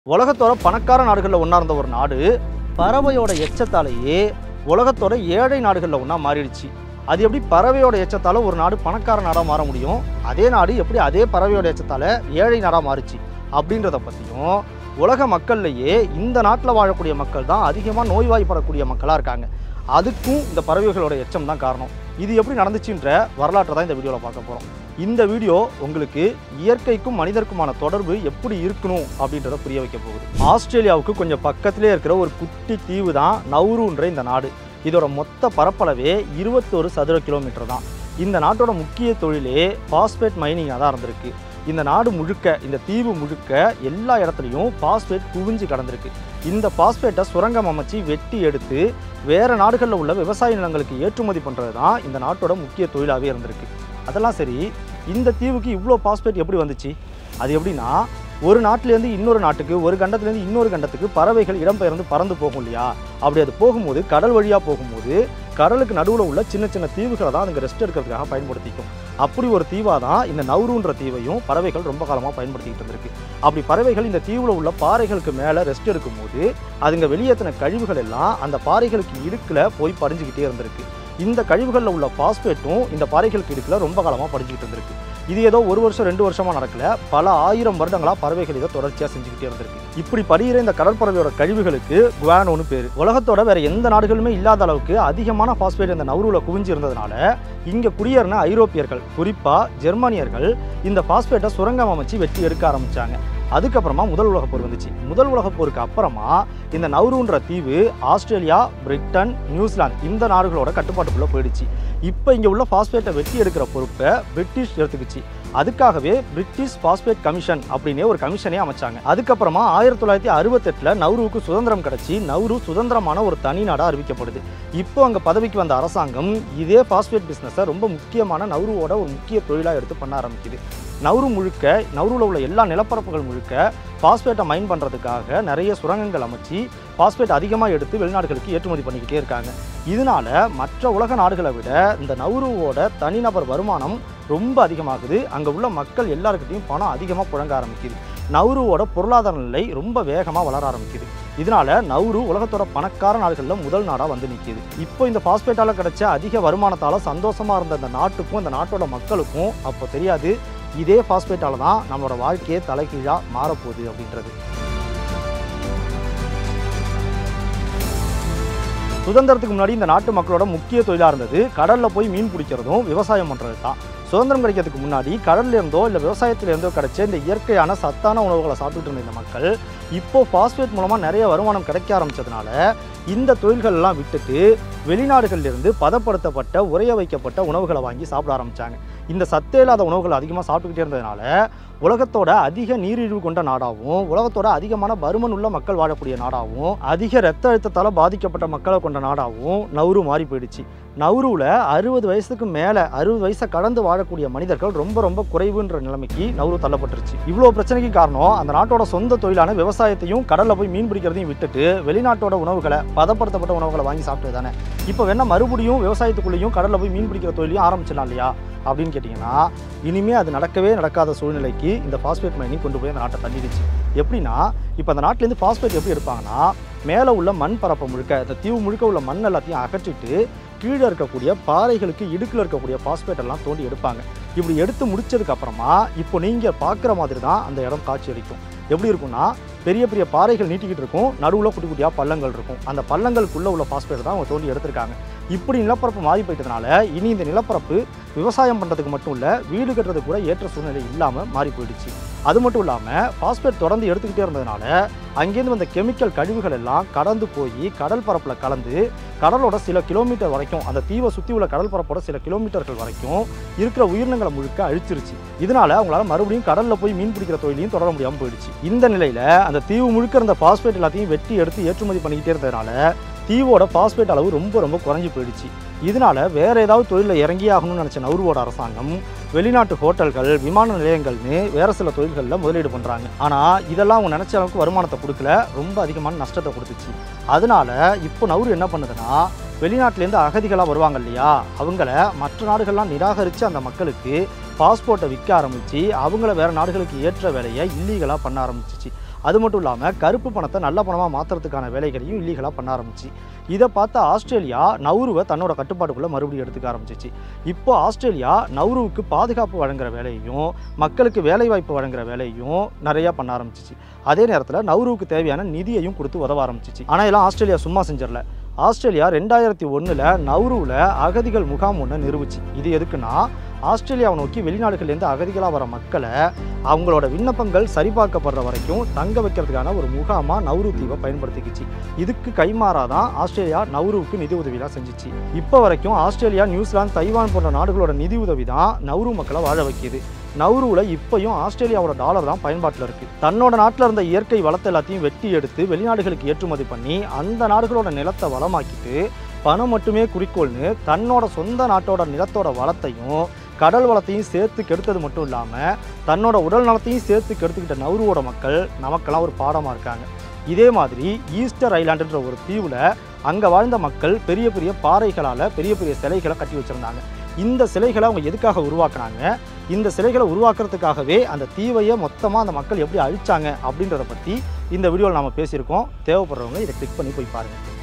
உலகத்தோட பணக்கார நாடுகளில் ஒன்றா இருந்த ஒரு நாடு பறவையோட எச்சத்தாலேயே உலகத்தோட ஏழை நாடுகளில் ஒன்றா மாறிடுச்சு. அது எப்படி பறவையோட எச்சத்தால் ஒரு நாடு பணக்கார நாடாக மாற முடியும், அதே நாடு எப்படி அதே பறவையோட எச்சத்தால் ஏழை நாடாக மாறிச்சு அப்படின்றத பற்றியும், உலக மக்கள்லேயே இந்த நாட்டில் வாழக்கூடிய மக்கள் தான் அதிகமாக நோய்வாய்ப்படக்கூடிய மக்களாக இருக்காங்க. அதுக்கும் இந்த பறவைகளோட எச்சம் தான் காரணம். இது எப்படி நடந்துச்சுன்ற வரலாற்றை தான் இந்த வீடியோவில் பார்க்க போகிறோம். இந்த வீடியோ உங்களுக்கு இயற்கைக்கும் மனிதருக்குமான தொடர்பு எப்படி இருக்கணும் அப்படின்றத புரிய வைக்க போகுது. ஆஸ்திரேலியாவுக்கு கொஞ்சம் பக்கத்திலே இருக்கிற ஒரு குட்டி தீவு தான் நவுருன்ற இந்த நாடு. இதோட மொத்த பரப்பளவே 21 சதுர கிலோமீட்டர் தான். இந்த நாட்டோட முக்கிய தொழிலே பாஸ்பேட் மைனிங்காக தான் இருந்திருக்கு. இந்த நாடு முழுக்க, இந்த தீவு முழுக்க எல்லா இடத்துலையும் பாஸ்பேட் குவிஞ்சு கடந்திருக்கு. இந்த பாஸ்பேட்டை சுரங்கம் அமைச்சு வெட்டி எடுத்து வேறு நாடுகளில் உள்ள விவசாய நிலங்களுக்கு ஏற்றுமதி பண்ணுறது தான் இந்த நாட்டோட முக்கிய தொழிலாகவே இருந்திருக்கு. அதெல்லாம் சரி, இந்த தீவுக்கு இவ்வளோ பாஸ்பேட் எப்படி வந்துச்சு? அது எப்படின்னா, ஒரு நாட்டிலேருந்து இன்னொரு நாட்டுக்கு, ஒரு கண்டத்துலேருந்து இன்னொரு கண்டத்துக்கு பறவைகள் இடம்பெயர்ந்து பறந்து போகும் இல்லையா? அப்படி அது போகும்போது, கடல் வழியாக போகும்போது கடலுக்கு நடுவில் உள்ள சின்ன சின்ன தீவுகளை தான் அதுங்க ரெஸ்ட் எடுக்கிறதுக்காக பயன்படுத்திக்கும். அப்படி ஒரு தீவாக தான் இந்த நவுருன்ற தீவையும் பறவைகள் ரொம்ப காலமாக பயன்படுத்திக்கிட்டு இருந்திருக்கு. அப்படி பறவைகள் இந்த தீவில் உள்ள பாறைகளுக்கு மேலே ரெஸ்ட் எடுக்கும்போது அதுங்க வெளியேற்றின கழிவுகள் எல்லாம் அந்த பாறைகளுக்கு இடுக்கில் போய் படிஞ்சுக்கிட்டே இருந்திருக்கு. இந்த கழிவுகளில் உள்ள பாஸ்பேட்டும் இந்த பாறைகளுக்கு இடுக்கில் ரொம்ப காலமாக படிஞ்சுக்கிட்டு இருந்திருக்கு. இது ஏதோ ஒரு வருஷம் 2 வருஷமாக நடக்கல, பல ஆயிரம் வருடங்களாக பறவைகள் இதை தொடர்ச்சியாக செஞ்சுக்கிட்டே இருந்திருக்கு. இப்படி படிகிற இந்த கடற்பறவையோட கழிவுகளுக்கு குவானோன்னு பேர். உலகத்தோட வேற எந்த நாடுகளுமே இல்லாத அளவுக்கு அதிகமான பாஸ்பேட் இந்த நவுருவில் குவிஞ்சு இருந்ததுனால இங்கே குடியேறின ஐரோப்பியர்கள், குறிப்பாக ஜெர்மானியர்கள், இந்த பாஸ்பேட்டை சுரங்கம் அமைச்சு வெட்டி எடுக்க ஆரம்பித்தாங்க. அதுக்கப்புறமா முதல் உலகப் போர் வந்துச்சு. முதல் உலகப் போருக்கு அப்புறமா இந்த நவுருன்ற தீவு ஆஸ்திரேலியா, பிரிட்டன், நியூசிலாந்து இந்த நாடுகளோட கட்டுப்பாட்டுக்குள்ளே போயிடுச்சு. இப்போ இங்கே உள்ள பாஸ்பேட்டை வெட்டி எடுக்கிற பொறுப்பை பிரிட்டிஷ் எடுத்துக்கிச்சு. அதுக்காகவே பிரிட்டிஷ் பாஸ்பேட் கமிஷன் அப்படின்னே ஒரு கமிஷனே அமைச்சாங்க. அதுக்கப்புறமா 1968 நவுருவுக்கு சுதந்திரம் கிடச்சி நவுரு சுதந்திரமான ஒரு தனி நாடாக அறிவிக்கப்படுது. இப்போ அங்கே பதவிக்கு வந்த அரசாங்கம் இதே பாஸ்பேட் பிஸ்னஸை ரொம்ப முக்கியமான நவுருவோட ஒரு முக்கிய தொழிலாக எடுத்து பண்ண ஆரம்பிக்குது. நவுரு முழுக்க, நவுருவில் உள்ள எல்லா நிலப்பரப்புகள் முழுக்க பாஸ்பேட்டை மைன் பண்ணுறதுக்காக நிறைய சுரங்கங்கள் அமைச்சு பாஸ்பேட் அதிகமாக எடுத்து வெளிநாடுகளுக்கு ஏற்றுமதி பண்ணிக்கிட்டே இருக்காங்க. இதனால மற்ற உலக நாடுகளை விட இந்த நவுருவோட தனிநபர் வருமானம் ரொம்ப அதிகமாகுது. அங்கே உள்ள மக்கள் எல்லாருக்கிட்டையும் பணம் அதிகமாக புழங்க ஆரம்பிக்குது. நவுருவோட பொருளாதார நிலை ரொம்ப வேகமாக வளர ஆரம்பிக்குது. இதனால நவுரு உலகத்தோட பணக்கார நாடுகளில் முதல் நாடாக வந்து நிற்கிது. இப்போ இந்த பாஸ்பேட்டால் கிடைச்ச அதிக வருமானத்தால் சந்தோஷமாக இருந்த இந்த நாட்டுக்கும் இந்த நாட்டோட மக்களுக்கும் அப்போ தெரியாது, இதே பாஸ்பேட்டால் தான் நம்மளோட வாழ்க்கையே தலைகீழாக மாறப்போகுது அப்படின்றது. சுதந்திரத்துக்கு முன்னாடி இந்த நாட்டு மக்களோட முக்கிய தொழிலாக இருந்தது கடலில் போய் மீன் பிடிக்கிறதும் விவசாயம் பண்ணுறது தான். சுதந்திரம் கிடைக்கிறதுக்கு முன்னாடி கடல்ல இருந்தோ இல்லை விவசாயத்திலேருந்தோ கிடைச்ச இந்த இயற்கையான சத்தான உணவுகளை சாப்பிட்டுட்டு இருந்த இந்த மக்கள் இப்போ பாஸ்பேட் மூலமாக நிறைய வருமானம் கிடைக்க ஆரம்பித்ததுனால இந்த தொழில்கள்லாம் விட்டுட்டு வெளிநாடுகளிலிருந்து பதப்படுத்தப்பட்ட, உறைய வைக்கப்பட்ட உணவுகளை வாங்கி சாப்பிட ஆரம்பித்தாங்க. இந்த சத்தே இல்லாத உணவுகள் அதிகமாக சாப்பிட்டுக்கிட்டே இருந்ததுனால உலகத்தோட அதிக நீரிழிவு கொண்ட நாடாகவும், உலகத்தோட அதிகமான பருமன் உள்ள மக்கள் வாழக்கூடிய நாடாகவும், அதிக இரத்த அழுத்தத்தால் பாதிக்கப்பட்ட மக்களை கொண்ட நாடாகவும் நவுரு மாறி போயிடுச்சு. நவுருவில் 60 வயசுக்கு மேலே, 60 வயசை கடந்து வாழக்கூடிய மனிதர்கள் ரொம்ப ரொம்ப குறைவுன்ற நிலைமைக்கு நவுரு தள்ளப்பட்டுருச்சு. இவ்வளோ பிரச்சனைக்கு காரணம் அந்த நாட்டோட சொந்த தொழிலான விவசாயத்தையும் கடலில் போய் மீன் பிடிக்கிறதையும் விட்டுட்டு வெளிநாட்டோட உணவுகளை, பதப்படுத்தப்பட்ட உணவுகளை வாங்கி சாப்பிட்டு தானே. இப்போ வேணா மறுபடியும் விவசாயத்துக்குள்ளேயும் கடலில் போய் மீன் பிடிக்கிற தொழிலையும் ஆரம்பிச்சிடலாம் இல்லையா அப்படின்னு கேட்டிங்கன்னா, இனிமேல் அது நடக்கவே நடக்காத சூழ்நிலைக்கு இந்த பாஸ்பேட் மைனிங் கொண்டு போய் அந்த நாட்டை தள்ளிடுச்சு. எப்படின்னா, இப்போ அந்த நாட்டிலேருந்து பாஸ்பேட் எப்படி எடுப்பாங்கன்னா, மேலே உள்ள மண் பரப்பை முழுக்க, இந்த தீவு முழுக்க உள்ள மண் எல்லாத்தையும் அகற்றிட்டு கீழே இருக்கக்கூடிய பாறைகளுக்கு இடுக்கில் இருக்கக்கூடிய பாஸ்பேட் எல்லாம் தோண்டி எடுப்பாங்க. இப்படி எடுத்து முடிச்சதுக்கு அப்புறமா இப்போ நீங்கள் பார்க்குற மாதிரி தான் அந்த இடம் காட்சி அளிக்கும். எப்படி இருக்கும்னா, பெரிய பெரிய பாறைகள் நீட்டிக்கிட்டு இருக்கும், நடுவில் குட்டி குட்டியாக பள்ளங்கள் இருக்கும். அந்த பள்ளங்களுக்குள்ளே உள்ள பாஸ்பேட் தான் அவங்க தோண்டி எடுத்திருக்காங்க. இப்படி நிலப்பரப்பு மாறி போயிட்டதுனால இனி இந்த நிலப்பரப்பு விவசாயம் பண்ணுறதுக்கு மட்டும் இல்லை, வீடு கட்டுறதுக்கு கூட ஏற்ற சூழ்நிலை இல்லாமல் மாறி போயிடுச்சு. அது மட்டும் இல்லாமல் பாஸ்பேட் தொடர்ந்து எடுத்துக்கிட்டே இருந்ததுனால அங்கேருந்து வந்த கெமிக்கல் கழிவுகள் எல்லாம் கடந்து போய் கடல் பரப்பில் கலந்து கடலோட சில கிலோமீட்டர் வரைக்கும், அந்த தீவை சுற்றி உள்ள கடல் பரப்போட சில கிலோமீட்டர்கள் வரைக்கும் இருக்கிற உயிரினங்களை முழுக்க அழிச்சிருச்சு. இதனால அவங்களால மறுபடியும் கடலில் போய் மீன் பிடிக்கிற தொழிலையும் தொடர முடியாமல் போயிடுச்சு. இந்த நிலையில் அந்த தீவு முழுக்க இருந்த பாஸ்பேட் எல்லாத்தையும் வெட்டி எடுத்து ஏற்றுமதி பண்ணிக்கிட்டே இருந்ததுனால தீவோட பாஸ்பேட் அளவு ரொம்ப ரொம்ப குறைஞ்சி போயிடுச்சு. இதனால வேற ஏதாவது தொழிலில் இறங்கி ஆகணும்னு நினச்ச நவுருவோட அரசாங்கம் வெளிநாட்டு ஹோட்டல்கள், விமான நிலையங்கள்னு வேறு சில தொழில்களில் முதலீடு பண்ணுறாங்க. ஆனால் இதெல்லாம் அவங்க நினச்ச அளவுக்கு வருமானத்தை கொடுக்கல, ரொம்ப அதிகமான நஷ்டத்தை கொடுத்துச்சு. அதனால இப்போ நவுரு என்ன பண்ணுதுன்னா, வெளிநாட்டிலேருந்து அகதிகளாக வருவாங்க இல்லையா, அவங்கள மற்ற நாடுகள்லாம் நிராகரித்து அந்த மக்களுக்கு பாஸ்போர்ட்டை விற்க ஆரம்பித்து அவங்கள வேறு நாடுகளுக்கு ஏற்ற வேலையை இல்லீகலாக பண்ண ஆரம்பிச்சிச்சு. அது மட்டும் இல்லாமல் கருப்பு பணத்தை நல்ல பணமாக மாற்றுறதுக்கான வேலைகளையும் இல்லீகலாக பண்ண ஆரம்பிச்சு. இதை பார்த்து ஆஸ்திரேலியா நவுருவை தன்னோட கட்டுப்பாட்டுக்குள்ளே மறுபடியும் எடுத்துக்க ஆரம்பிச்சிச்சு. இப்போ ஆஸ்திரேலியா நவுருவுக்கு பாதுகாப்பு வழங்குற வேலையையும் மக்களுக்கு வேலைவாய்ப்பு வழங்குற வேலையும் நிறையா பண்ண ஆரம்பிச்சிச்சு. அதே நேரத்தில் நவுருவுக்கு தேவையான நிதியையும் கொடுத்து உதவ ஆரம்பிச்சிச்சு. ஆனால் எல்லாம் ஆஸ்திரேலியா சும்மா செஞ்சிடல. ஆஸ்திரேலியா 2001 நவுருவில் அகதிகள் முகாம் ஒன்று நிறுவுச்சு. இது எதுக்குன்னா ஆஸ்திரேலியாவை நோக்கி வெளிநாடுகள்லேருந்து அகதிகளாக வர மக்களை அவங்களோட விண்ணப்பங்கள் சரிபார்க்கப்படுற வரைக்கும் தங்க வைக்கிறதுக்கான ஒரு முகாமாக நவுரு தீவை பயன்படுத்திக்கிச்சு. இதுக்கு கைமாறாதான் ஆஸ்திரேலியா நவுருவுக்கு நிதி உதவிலாம் செஞ்சிச்சு. இப்போ வரைக்கும் ஆஸ்திரேலியா, நியூசிலாந்து, தைவான் போன்ற நாடுகளோட நிதி உதவி தான் நவுரு மக்களை வாழ வைக்கிது. நவுருவில் இப்போயும் ஆஸ்திரேலியாவோட டாலர் தான் பயன்பாட்டில் இருக்குது. தன்னோட நாட்டில் இருந்த இயற்கை வளத்தை எல்லாத்தையும் வெட்டி எடுத்து வெளிநாடுகளுக்கு ஏற்றுமதி பண்ணி அந்த நாடுகளோட நிலத்தை வளமாக்கிட்டு பணம் மட்டுமே குறிக்கோள்னு தன்னோட சொந்த நாட்டோட நிலத்தோட வளத்தையும் கடல் வளத்தையும் சேர்த்து கெடுத்தது மட்டும் இல்லாமல் தன்னோட உடல் நலத்தையும் சேர்த்து கெடுத்துக்கிட்ட நவுருவோட மக்கள் நமக்கெல்லாம் ஒரு பாடமாக இருக்காங்க. இதே மாதிரி ஈஸ்டர் ஐலாண்டுன்ற ஒரு தீவில் அங்கே வாழ்ந்த மக்கள் பெரிய பெரிய பாறைகளால் பெரிய பெரிய சிலைகளை கட்டி வச்சுருந்தாங்க. இந்த சிலைகளை அவங்க எதுக்காக உருவாக்குனாங்க, இந்த சிலைகளை உருவாக்குறதுக்காகவே அந்த தீவையை மொத்தமாக அந்த மக்கள் எப்படி அழிச்சாங்க அப்படின்றத பற்றி இந்த வீடியோவில் நாம் பேசியிருக்கோம். தேவைப்படுறவங்க இதை கிளிக் பண்ணி போய் பாருங்கள்.